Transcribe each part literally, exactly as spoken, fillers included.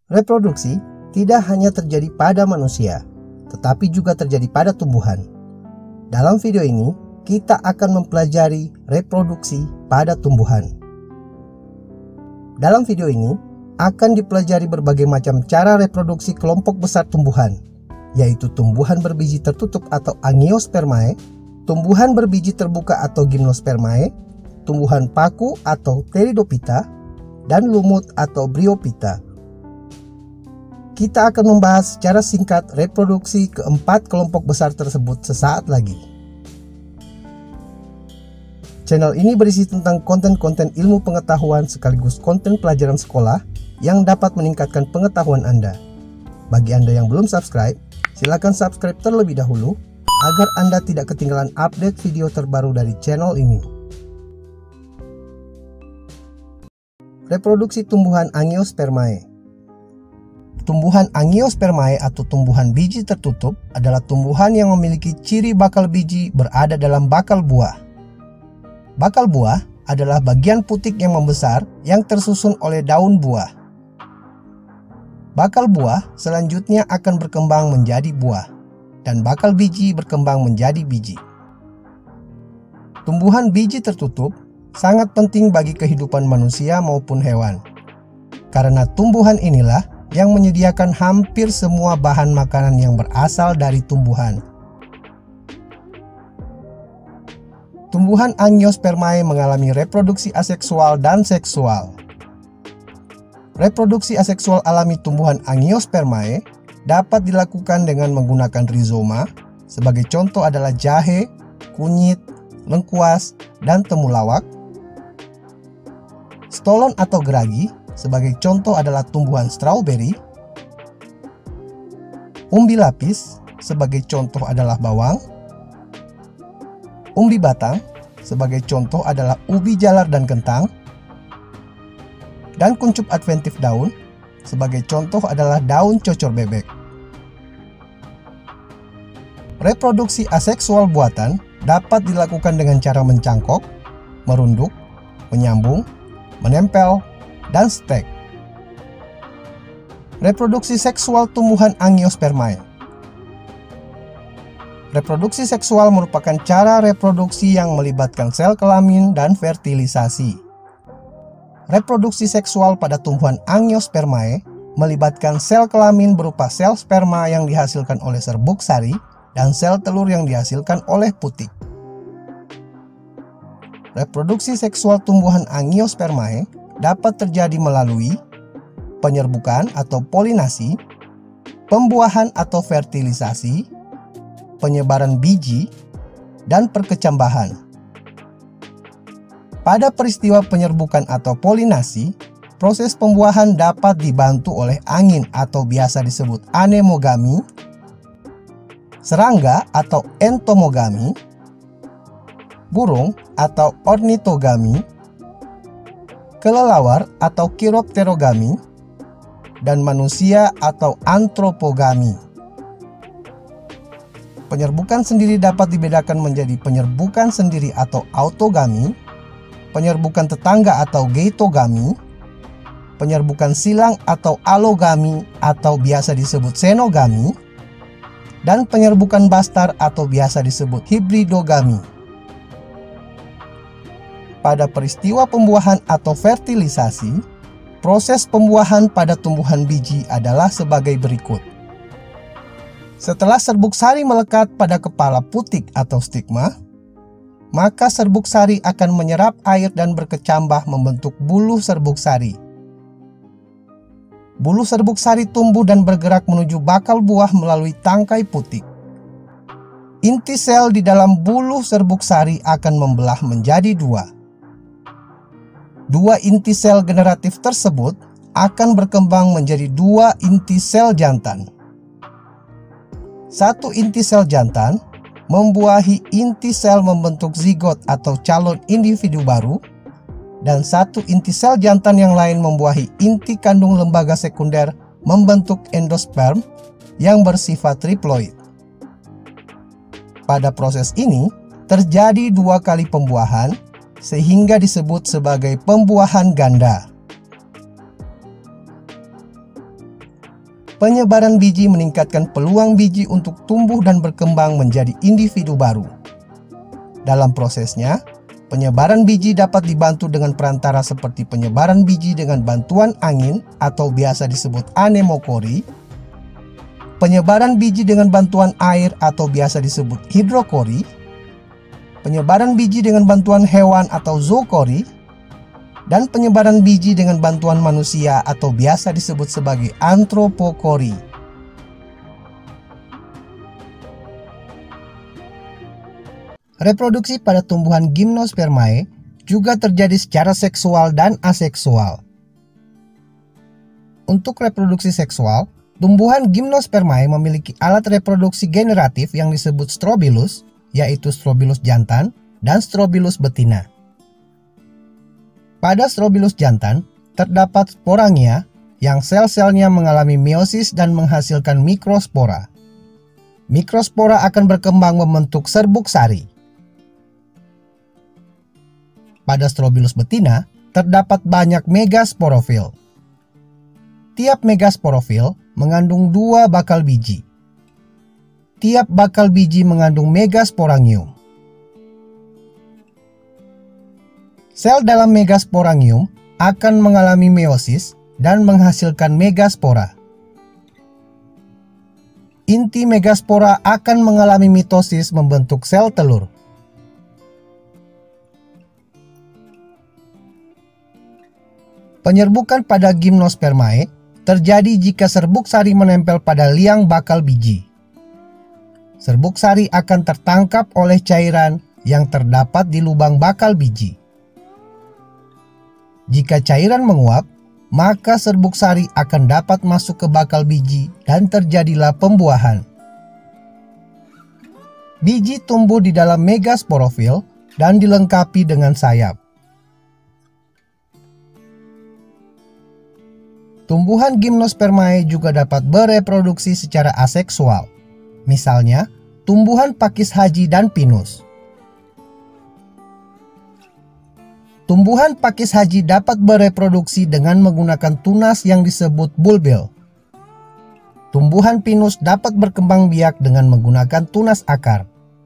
Reproduksi tidak hanya terjadi pada manusia, tetapi juga terjadi pada tumbuhan. Dalam video ini, kita akan mempelajari reproduksi pada tumbuhan. Dalam video ini, akan dipelajari berbagai macam cara reproduksi kelompok besar tumbuhan, yaitu tumbuhan berbiji tertutup atau Angiospermae, tumbuhan berbiji terbuka atau Gymnospermae, tumbuhan paku atau Pteridophyta, dan lumut atau Bryophyta. Kita akan membahas secara singkat reproduksi keempat kelompok besar tersebut sesaat lagi. Channel ini berisi tentang konten-konten ilmu pengetahuan sekaligus konten pelajaran sekolah yang dapat meningkatkan pengetahuan Anda. Bagi Anda yang belum subscribe, silakan subscribe terlebih dahulu agar Anda tidak ketinggalan update video terbaru dari channel ini. Reproduksi tumbuhan Angiospermae. Tumbuhan Angiospermae atau tumbuhan biji tertutup adalah tumbuhan yang memiliki ciri bakal biji berada dalam bakal buah. Bakal buah adalah bagian putik yang membesar yang tersusun oleh daun buah. Bakal buah selanjutnya akan berkembang menjadi buah, dan bakal biji berkembang menjadi biji. Tumbuhan biji tertutup sangat penting bagi kehidupan manusia maupun hewan, karena tumbuhan inilah yang menyediakan hampir semua bahan makanan yang berasal dari tumbuhan. Tumbuhan Angiospermae mengalami reproduksi aseksual dan seksual. Reproduksi aseksual alami tumbuhan Angiospermae dapat dilakukan dengan menggunakan rizoma, sebagai contoh adalah jahe, kunyit, lengkuas, dan temulawak. Stolon atau geragi, sebagai contoh adalah tumbuhan strawberry. Umbi lapis, sebagai contoh adalah bawang. Umbi batang, sebagai contoh adalah ubi jalar dan kentang. Dan kuncup adventif daun, sebagai contoh adalah daun cocor bebek. Reproduksi aseksual buatan dapat dilakukan dengan cara mencangkok, merunduk, menyambung, menempel, dan stek. Reproduksi seksual tumbuhan Angiospermae. Reproduksi seksual merupakan cara reproduksi yang melibatkan sel kelamin dan fertilisasi. Reproduksi seksual pada tumbuhan Angiospermae melibatkan sel kelamin berupa sel sperma yang dihasilkan oleh serbuk sari dan sel telur yang dihasilkan oleh putik. Reproduksi seksual tumbuhan Angiospermae dapat terjadi melalui penyerbukan atau polinasi, pembuahan atau fertilisasi, penyebaran biji, dan perkecambahan. Pada peristiwa penyerbukan atau polinasi, proses pembuahan dapat dibantu oleh angin atau biasa disebut anemogami, serangga atau entomogami, burung atau ornitogami, kelelawar atau chiropterogami, dan manusia atau antropogami. Penyerbukan sendiri dapat dibedakan menjadi penyerbukan sendiri atau autogami, penyerbukan tetangga atau geitogami, penyerbukan silang atau alogami atau biasa disebut xenogami, dan penyerbukan bastar atau biasa disebut hibridogami. Pada peristiwa pembuahan atau fertilisasi, proses pembuahan pada tumbuhan biji adalah sebagai berikut. Setelah serbuk sari melekat pada kepala putik atau stigma, maka serbuk sari akan menyerap air dan berkecambah membentuk buluh serbuk sari. Buluh serbuk sari tumbuh dan bergerak menuju bakal buah melalui tangkai putik. Inti sel di dalam buluh serbuk sari akan membelah menjadi dua. Dua inti sel generatif tersebut akan berkembang menjadi dua inti sel jantan. Satu inti sel jantan membuahi inti sel membentuk zigot atau calon individu baru, dan satu inti sel jantan yang lain membuahi inti kandung lembaga sekunder membentuk endosperm yang bersifat triploid. Pada proses ini terjadi dua kali pembuahan sehingga disebut sebagai pembuahan ganda. Penyebaran biji meningkatkan peluang biji untuk tumbuh dan berkembang menjadi individu baru. Dalam prosesnya, penyebaran biji dapat dibantu dengan perantara seperti penyebaran biji dengan bantuan angin atau biasa disebut anemokori, penyebaran biji dengan bantuan air atau biasa disebut hidrokori, penyebaran biji dengan bantuan hewan atau zookori, dan penyebaran biji dengan bantuan manusia atau biasa disebut sebagai antropokori. Reproduksi pada tumbuhan Gymnospermae juga terjadi secara seksual dan aseksual. Untuk reproduksi seksual, tumbuhan Gymnospermae memiliki alat reproduksi generatif yang disebut strobilus, yaitu strobilus jantan dan strobilus betina. Pada strobilus jantan, terdapat sporangia yang sel-selnya mengalami meiosis dan menghasilkan mikrospora. Mikrospora akan berkembang membentuk serbuk sari. Pada strobilus betina, terdapat banyak megasporofil. Tiap megasporofil mengandung dua bakal biji. Tiap bakal biji mengandung megasporangium. Sel dalam megasporangium akan mengalami meiosis dan menghasilkan megaspora. Inti megaspora akan mengalami mitosis membentuk sel telur. Penyerbukan pada Gymnospermae terjadi jika serbuk sari menempel pada liang bakal biji. Serbuk sari akan tertangkap oleh cairan yang terdapat di lubang bakal biji. Jika cairan menguap, maka serbuk sari akan dapat masuk ke bakal biji dan terjadilah pembuahan. Biji tumbuh di dalam megasporofil dan dilengkapi dengan sayap. Tumbuhan Gymnospermae juga dapat bereproduksi secara aseksual. Misalnya, tumbuhan pakis haji dan pinus. Tumbuhan pakis haji dapat bereproduksi dengan menggunakan tunas yang disebut bulbil. Tumbuhan pinus dapat berkembang biak dengan menggunakan tunas akar.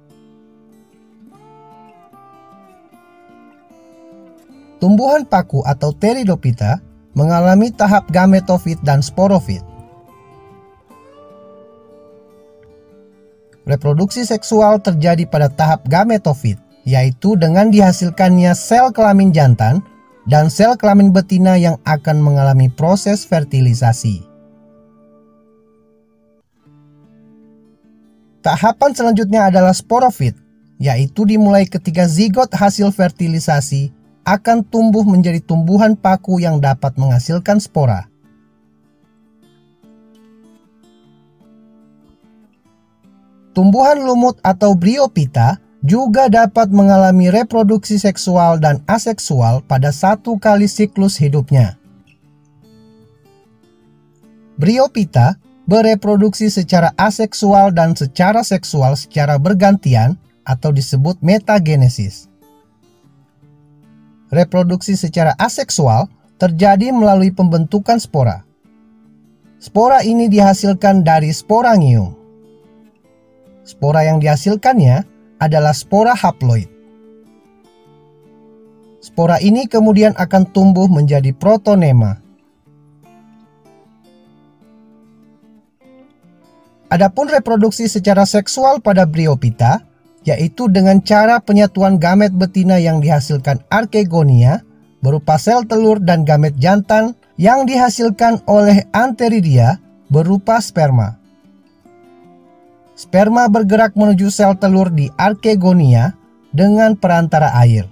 Tumbuhan paku atau Pteridophyta mengalami tahap gametofit dan sporofit. Reproduksi seksual terjadi pada tahap gametofit, yaitu dengan dihasilkannya sel kelamin jantan dan sel kelamin betina yang akan mengalami proses fertilisasi. Tahapan selanjutnya adalah sporofit, yaitu dimulai ketika zigot hasil fertilisasi akan tumbuh menjadi tumbuhan paku yang dapat menghasilkan spora. Tumbuhan lumut atau Bryophyta juga dapat mengalami reproduksi seksual dan aseksual pada satu kali siklus hidupnya. Bryophyta bereproduksi secara aseksual dan secara seksual secara bergantian atau disebut metagenesis. Reproduksi secara aseksual terjadi melalui pembentukan spora. Spora ini dihasilkan dari sporangium. Spora yang dihasilkannya adalah spora haploid. Spora ini kemudian akan tumbuh menjadi protonema. Adapun reproduksi secara seksual pada Bryophyta, yaitu dengan cara penyatuan gamet betina yang dihasilkan arkegonia berupa sel telur dan gamet jantan yang dihasilkan oleh antheridia berupa sperma. Sperma bergerak menuju sel telur di arkegonia dengan perantara air.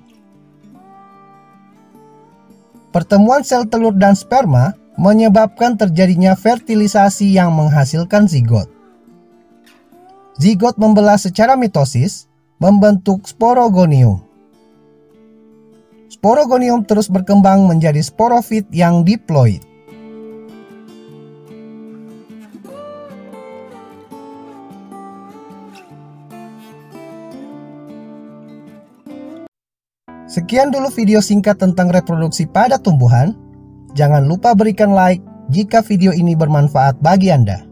Pertemuan sel telur dan sperma menyebabkan terjadinya fertilisasi yang menghasilkan zigot. Zigot membelah secara mitosis, membentuk sporogonium. Sporogonium terus berkembang menjadi sporofit yang diploid. Sekian dulu video singkat tentang reproduksi pada tumbuhan. Jangan lupa berikan like Jika video ini bermanfaat bagi Anda,